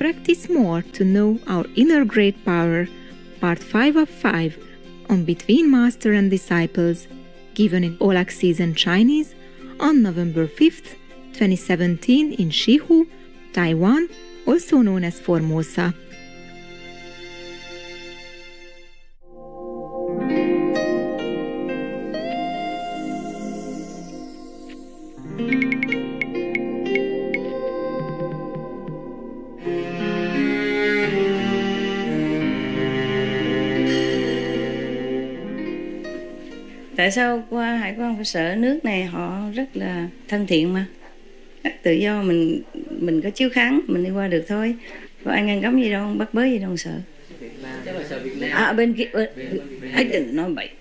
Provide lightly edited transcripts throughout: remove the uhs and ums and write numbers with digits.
Practice more to know our inner great power, part 5 of 5, on Between Master and Disciples, given in all access in Chinese on November 5th, 2017 in Shihu, Taiwan, also known as Formosa. Tại sao qua hải quan phải sợ? Nước này họ rất là thân thiện mà, tự do, mình có chiếu kháng mình đi qua được thôi, có ai ngăn cấm gì đâu, bắt bớ gì đâu sợ. À bên kia ấy đừng nói bậy.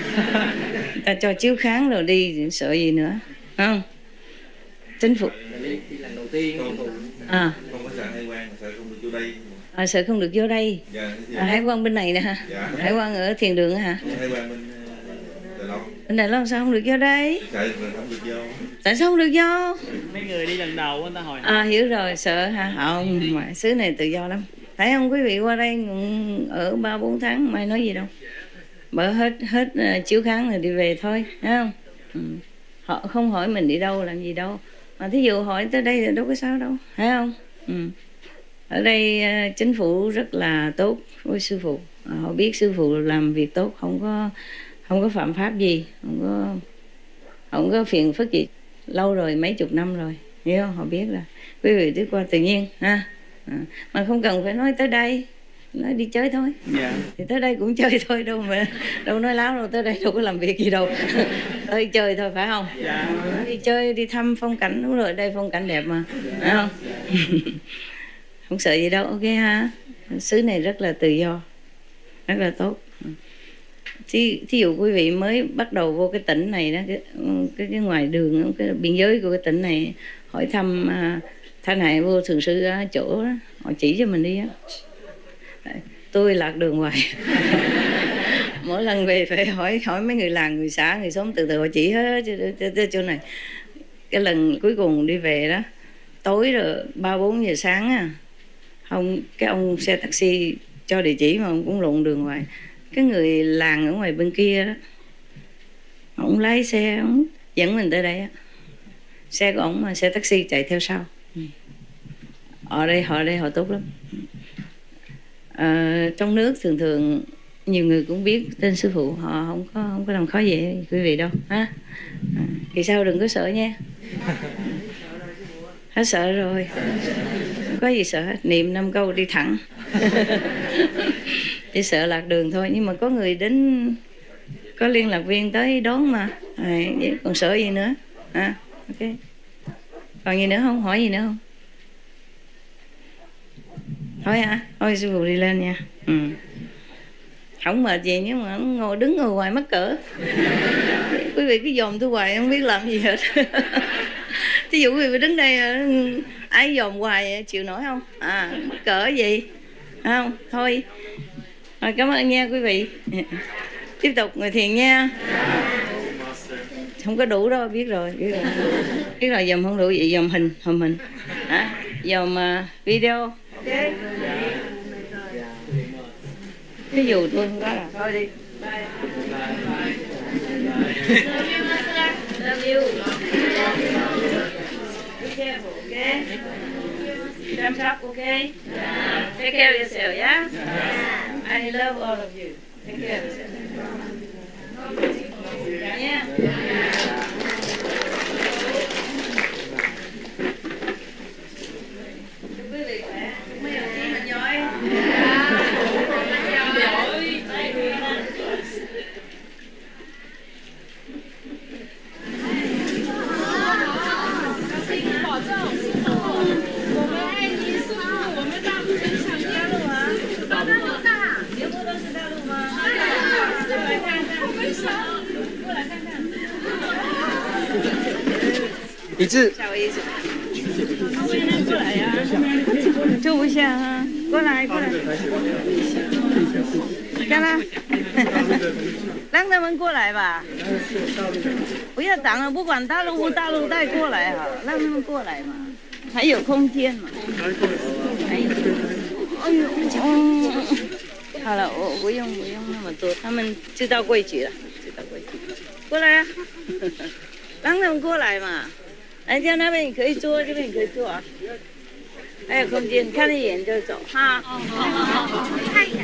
Ta cho chiếu kháng rồi đi sợ gì nữa, không? Chính phủ lần đầu tiên không có sợ hải quan, sợ không được vô đây. Sợ không được vô đây. Hải quan bên này nè hả? Hải quan ở Thiền Đường hả? Hải quan bên Đài Loan. Bên Đài Loan sao không được vô đây? Sợ không được vô. Tại sao không được vô? Mấy người đi lần đầu người ta hỏi. Hiểu rồi, sợ hả? Không, mà xứ này tự do lắm. Thấy không, quý vị qua đây ở 3-4 tháng mai nói gì đâu. Bởi hết chiếu kháng rồi đi về thôi, thấy không? Họ không hỏi mình đi đâu làm gì đâu. Mà thí dụ hỏi tới đây thì đâu có sao đâu, thấy không? Ở đây chính phủ rất là tốt với sư phụ. Họ biết sư phụ làm việc tốt, không có phạm pháp gì, không có phiền phức gì. Lâu rồi, mấy chục năm rồi, hiểu không? Họ biết là quý vị đi qua tự nhiên ha. Mà không cần phải nói tới đây, nói đi chơi thôi. Thì tới đây cũng chơi thôi, đâu nói láo đâu, tới đây đâu có làm việc gì đâu. Tới chơi thôi phải không? Đi chơi, đi thăm phong cảnh, đúng rồi, đây phong cảnh đẹp mà, phải không? Không sợ gì đâu, ok ha. Xứ này rất là tự do, rất là tốt. Thí dụ quý vị mới bắt đầu vô cái tỉnh này đó, cái ngoài đường, cái biên giới của cái tỉnh này, hỏi thăm Thanh Hải vô thường sư ở chỗ đó, họ chỉ cho mình đi á. Tôi lạc đường hoài. Mỗi lần về phải hỏi mấy người làng, người xã, người xóm, từ từ họ chỉ hết chỗ này. Cái lần cuối cùng đi về đó, tối rồi 3-4 giờ sáng á, cái ông xe taxi cho địa chỉ mà ông cũng lộn đường hoài. Cái người làng ở ngoài bên kia đó, ông lái xe, ông dẫn mình tới đây á. Xe của ông mà xe taxi chạy theo sau. Ở đây họ tốt lắm. Trong nước thường nhiều người cũng biết tên sư phụ, họ không có làm khó dễ quý vị đâu ha. Thì sao đừng có sợ nha. Hết sợ rồi, không có gì sợ hết, niệm 5 câu đi thẳng. Chỉ sợ lạc đường thôi, nhưng mà có người đến, có liên lạc viên tới đón mà. Còn sợ gì nữa ok. Còn gì nữa không, hỏi gì nữa không? Thôi hả? Thôi sư phụ đi lên nha. Không mệt gì, nhưng mà đứng ngồi hoài mắc cỡ. Quý vị cứ dòm tôi hoài không biết làm gì hết. Thí dụ quý vị đứng đây ai dòm hoài chịu nổi không? Mắc cỡ gì không? Thôi cảm ơn nha quý vị. Tiếp tục ngồi thiền nha. Không có đủ đâu, biết rồi. Biết rồi, dòm không đủ vậy dòm hình, dòm video. Ok. Ví dụ tôi không có là thôi đi. Bye. Love you. Be careful, okay? Chăm sóc, okay? Take care of yourself, yeah? I love all of you. Take care of yourself. Dạ nha. Quý vị khỏe, mấy đồng chí mình giỏi. 一致。 小姨子，过来呀，坐一下啊，过来。干啦，让他们过来吧，不要挡了，不管大陆不大陆带过来好了，让他们过来嘛，还有空间嘛。还有。 好了，我不用那么多，他们知道规矩了，知道规矩。过来啊，让他们过来嘛。来，叫那边你可以坐，这边你可以坐啊。还有空间，看一眼就走哈。看一眼。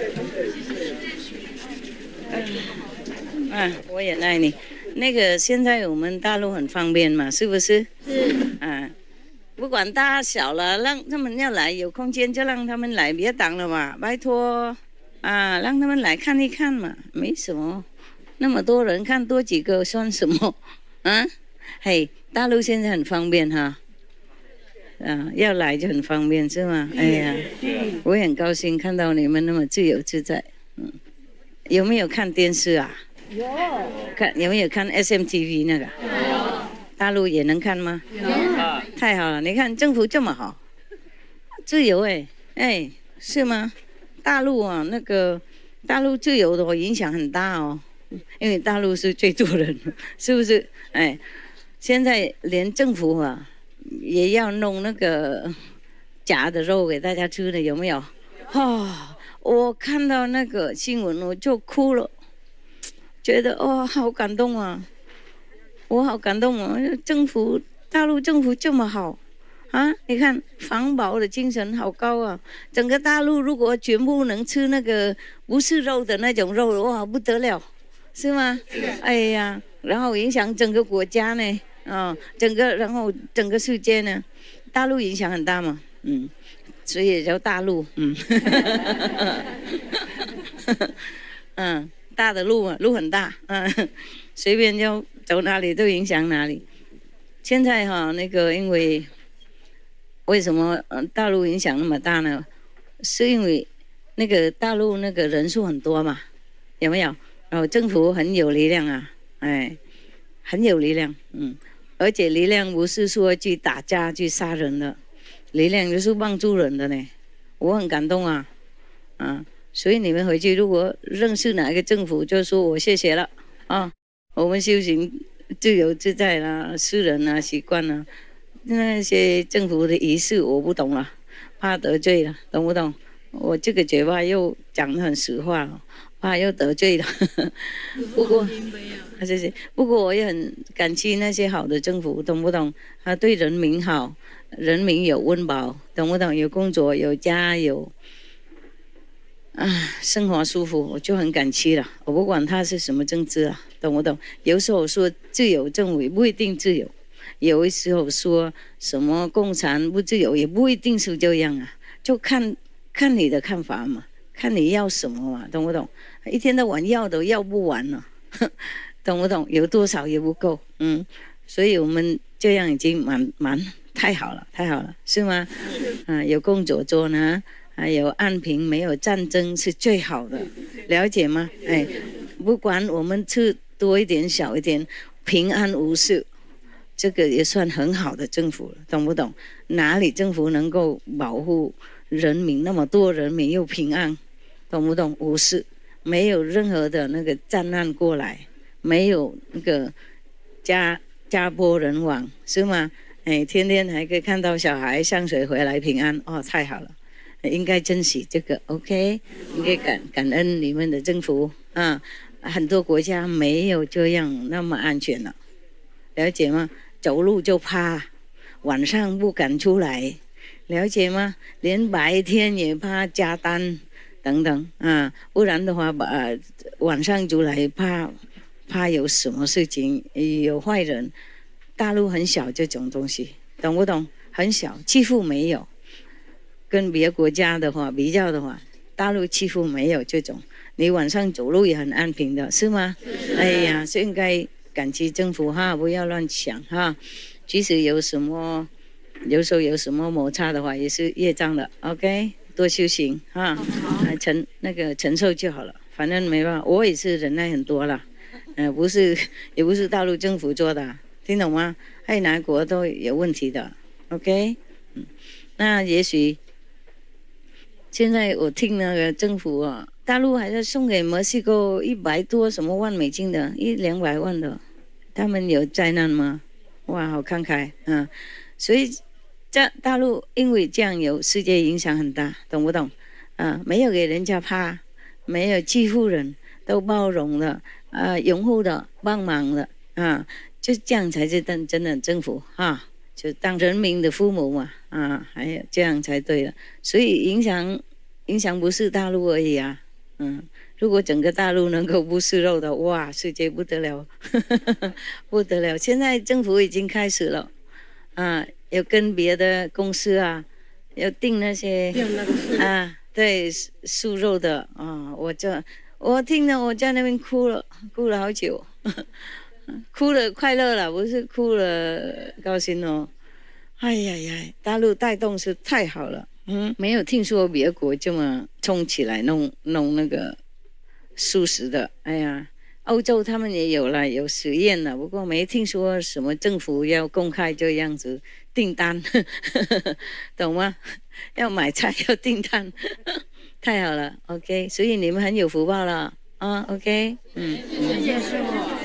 我也爱你。那个现在我们大陆很方便嘛，是不是？是。不管大小了，让他们要来，有空间就让他们来，别挡了嘛，拜托。让他们来看一看嘛，没什么。那么多人看多几个算什么？嘿，大陆现在很方便哈。要来就很方便是吗？哎呀，我也很高兴看到你们那么自由自在。有没有看电视啊？有。有没有看 SMTV 那个？有。大陆也能看吗？有。太好了，你看政府这么好，自由是吗？大陆啊，那个大陆自由的影响很大哦，因为大陆是最多人，是不是？现在连政府啊也要弄那个假的肉给大家吃的，有没有？我看到那个新闻我就哭了，觉得好感动啊！我好感动啊！大陆政府这么好你看环保的精神好高啊！整个大陆如果全部能吃那个不是肉的那种肉，哇，不得了，是吗？哎呀，然后影响整个国家呢，然后整个世界呢，大陆影响很大嘛，所以也叫大陆，大的路嘛，路很大，随便就走哪里都影响哪里。现在那个为什么大陆影响那么大呢？是因为那个大陆那个人数很多嘛，有没有？然后政府很有力量啊，很有力量，而且力量不是说去打架去杀人的，力量就是帮助人的呢。我很感动啊，所以你们回去如果认识哪一个政府，就说我谢谢了啊。我们修行自由自在啦，私人啊习惯啦。那些政府的仪式我不懂了，怕得罪了，懂不懂？我这个嘴巴又讲得很实话，怕又得罪了。不过，谢谢。不过我也很感激那些好的政府，懂不懂？他对人民好，人民有温饱，懂不懂？有工作，有家，有生活舒服，我就很感激了。我不管他是什么政治啊，懂不懂？有时候说自由政府不一定自由。有的时候说什么共产不自由也不一定是这样啊，就看你的看法嘛，看你要什么嘛，懂不懂？一天到晚要都要不完了，懂不懂？有多少也不够，所以我们这样已经蛮太好了，太好了，是吗？有工作做呢，还有安平，没有战争是最好的，了解吗？不管我们吃多一点少一点，平安无事。这个也算很好的政府了，懂不懂？哪里政府能够保护人民那么多人民又平安，懂不懂？无事，没有任何的那个战难过来，没有那个家破人亡，是吗？天天还可以看到小孩上学回来平安，太好了，应该珍惜这个 ，OK？ 应该感恩你们的政府啊，很多国家没有这样那么安全了，了解吗？走路就怕，晚上不敢出来，了解吗？连白天也怕加单等等不然的话晚上出来怕有什么事情，有坏人。大陆很小这种东西，懂不懂？很小，几乎没有。跟别的国家的话比较的话，大陆几乎没有这种。你晚上走路也很安平的，是吗？哎呀，是应该感激政府哈，不要乱想哈。即使有时候有什么摩擦的话，也是业障的。OK， 多修行哈，承受就好了。反正没办法，我也是忍耐很多了。也不是大陆政府做的，听懂吗？还有哪个国都有问题的。OK， 那也许现在我听那个政府大陆还在送给墨西哥100多什么万美金的，200万的。他们有灾难吗？哇，好慷慨所以在大陆因为这样有世界影响很大，懂不懂？ 没有给人家怕，没有欺负人，都包容的，拥护的，帮忙的，就这样才是真的政府就当人民的父母嘛，还有这样才对了。所以影响不是大陆而已啊，如果整个大陆能够不吃肉的，哇，世界不得了，不得了！现在政府已经开始了，要跟别的公司要订那些对素肉的我听了我在那边哭了好久，哭了快乐了，不是哭了高兴哦。哎呀，大陆带动是太好了，没有听说别国这么冲起来弄那个素食的。哎呀，欧洲他们也有了，有实验了，不过没听说什么政府要公开这样子订单，懂吗？要买菜要订单，太好了 ，OK， 所以你们很有福报了，OK， 谢谢师父。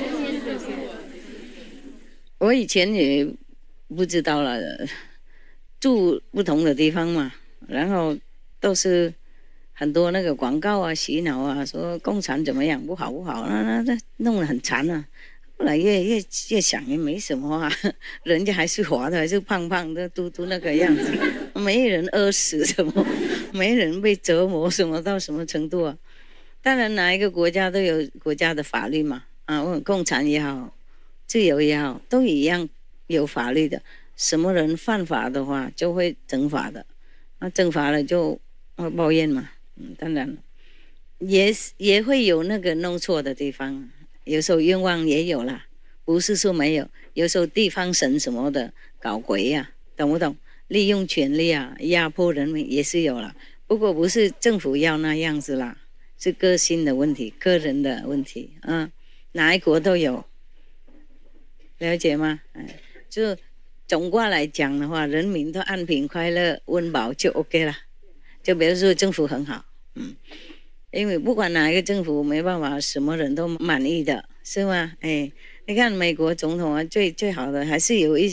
我以前也不知道了，住不同的地方嘛，然后都是很多那个广告洗脑说共产怎么样不好，那弄得很惨啊。后来越想也没什么人家还是活的，还是胖胖的嘟嘟那个样子，没人饿死什么，没人被折磨什么到什么程度啊。当然哪一个国家都有国家的法律嘛，共产也好，自由也好，都一样有法律的。什么人犯法的话就会惩罚的，惩罚了就会抱怨嘛，当然也会有那个弄错的地方。有时候冤枉也有啦，不是说没有，有时候地方神什么的搞鬼懂不懂？利用权力压迫人民也是有啦，不过不是政府要那样子啦，是个性的问题，个人的问题哪一国都有，了解吗？就总括来讲的话，人民都安平快乐温饱就 OK 了，就比如说政府很好，因为不管哪一个政府没办法什么人都满意的，是吗？你看美国总统最好的还是有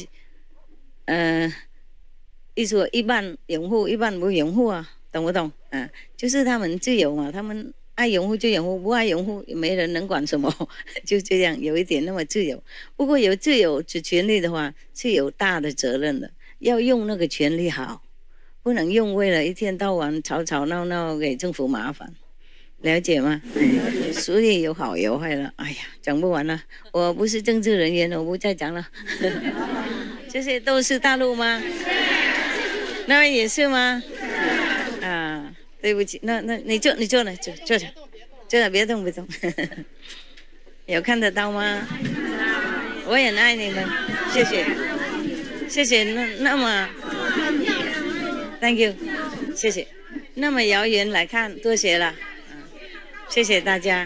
说一半拥护一半不拥护懂不懂？就是他们自由嘛，他们爱拥护就拥护，不爱拥护没人能管什么，就这样有一点那么自由。不过有自由之权利的话是有大的责任的，要用那个权利好，不能用为了一天到晚吵吵闹闹给政府麻烦。了解吗？所以有好有坏了。哎呀，讲不完了。我不是政治人员，我不再讲了。这些都是大陆吗？那位也是吗？对不起，那你坐了，坐着，别动。有看得到吗？我也爱你们，谢谢。那么 ，Thank you， 谢谢。那么遥远来看，多谢了。谢谢大家。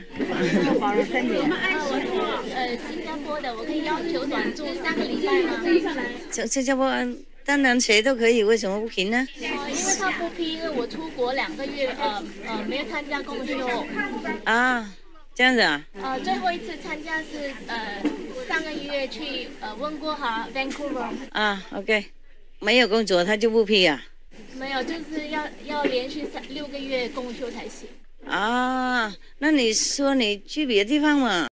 新加坡的，我可以要求短住3个礼拜吗？ 新加坡当然谁都可以，为什么不行呢？ 因为他不批，因为我出国2个月，没有参加公休。 这样子最后一次参加是上个月去温哥华 Vancouver。 OK， 没有工作他就不批没有，就是要连续6个月公休才行。 那你说你去别的地方嘛？